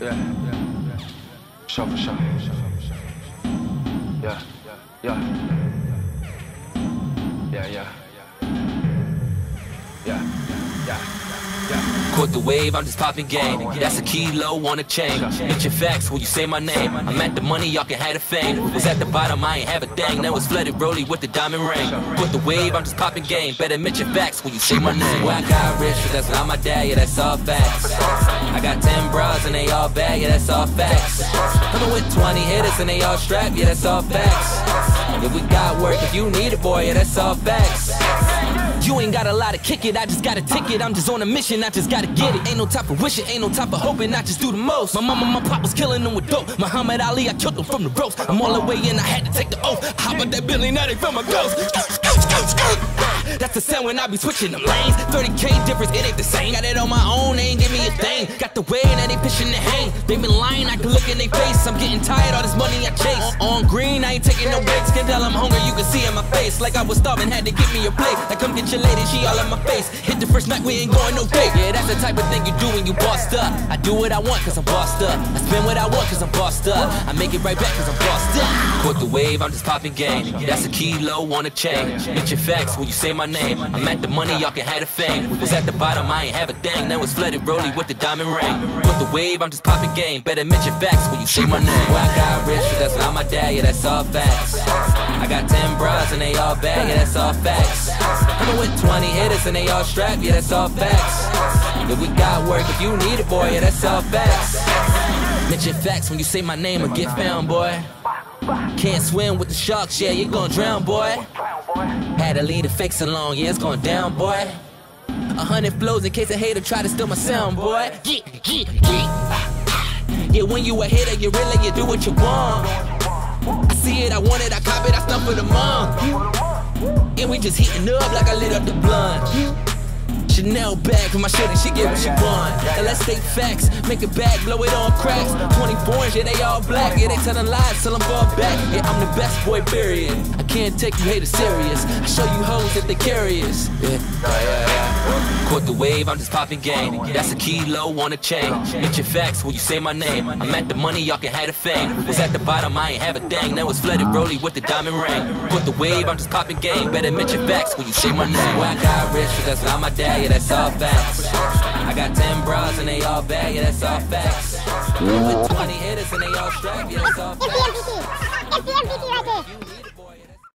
yeah. Sure, for sure. Yeah, yeah. Yeah, yeah. Yeah, yeah. Caught the wave, I'm just popping game. That's a kilo on a chain. Hit your facts when you say my name. I'm at the money, y'all can have the fame. Was at the bottom, I ain't have a thing. Now it's flooded rollie with the diamond ring. Caught the wave, I'm just popping game. Better admit your facts when you say my name. Well, I got rich, but that's not my dad, yeah, that's all facts. I got 10 bras and they all bad, yeah, that's all facts. Coming with 20 hitters and they all strapped, yeah, that's all facts. If we got work, if you need it, boy, yeah, that's all facts. You ain't got a lot to kick it, I just got a ticket. I'm just on a mission, I just gotta get it. Ain't no type of wishing, ain't no type of hoping, I just do the most. My mama, my pop was killing them with dope. Muhammad Ali, I killed them from the ropes. I'm all the way in, I had to take the oath. I hop out that Billy, now they feel my ghost. That's the sound when I be switching them lanes. 30K difference, it ain't the same. Got it on my own, they ain't give me a thing. Got the way, now they pitching the hang. They been lying, I can look in their face. I'm getting tired, all this money I chase. On green, I ain't taking no breaks. Can tell I'm hungry, you can see in my face. Like I was starving, had to give me a plate. Like come get your lady, she all in my face. Hit the first night, we ain't going no date. Yeah, that's the type of thing you do when you bossed up. I do what I want cause I'm bossed up. I spend what I want cause I'm bossed up. I make it right back cause I'm bossed up. Caught the wave, I'm just popping game. That's a kilo on a chain. Hit your facts when you say my name. I'm at the money, y'all can have the fame. Was at the bottom, I ain't have a thing. Now it's flooded rollie with the diamond ring. Caught the wave, I'm just popping game. Better admit your facts when you say my name. Well, I got rich, but that's not my dad, yeah, that's all facts. I got 10 bras and they all bad, yeah, that's all facts. Coming with 20 hitters and they all strapped, yeah, that's all facts. If we got work, if you need it, boy, yeah, that's all facts. Admit your facts when you say my name or get found, boy. Can't swim with the sharks, yeah, you're gonna drown, boy. Had to leave the fakes alone, yeah, it's going down, boy. 100 flows in case a hater try to steal my sound, boy. Yeah, when you a hitter, you really, you do what you want. I see it, I want it, I cop it, I stuff for the month. And we just heating up like I lit up the blunt. Chanel bag for my shit and she get what she want. And let's state facts, make it bag, blow it on cracks. 24s, yeah, they all black. Yeah, they telling lies till I'm fall back. Yeah, I'm the best boy, period. I can't take you haters serious. I show you hoes if they curious. Yeah. Caught the wave, I'm just popping game. That's a kilo on a chain. Hit your facts when you say my name. I'm at the money, y'all can have the fame. Was at the bottom, I ain't have a thing. Now it's flooded rollie with the diamond ring. Caught the wave, I'm just popping game. Better admit your facts when you say my name. Well, I got rich, but that's not my dad, yeah, that's all facts. I got 10 bras and they all bad, yeah, that's all facts. With 20 hitters and they all strapped, yeah, that's all facts. It's the MPT right there.